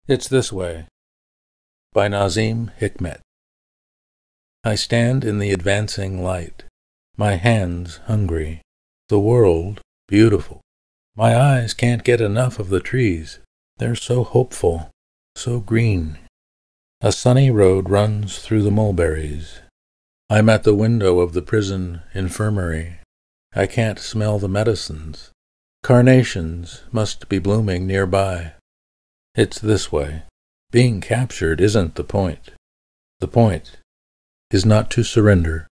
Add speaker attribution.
Speaker 1: It's This Way, by Nazim, Hikmet. I stand in the advancing light, my hands hungry, the world beautiful. My eyes can't get enough of the trees. They're so hopeful, so green. A sunny road runs through the mulberries. I'm at the window of the prison infirmary. I can't smell the medicines. Carnations must be blooming nearby. It's this way. Being captured isn't the point. The point is not to surrender.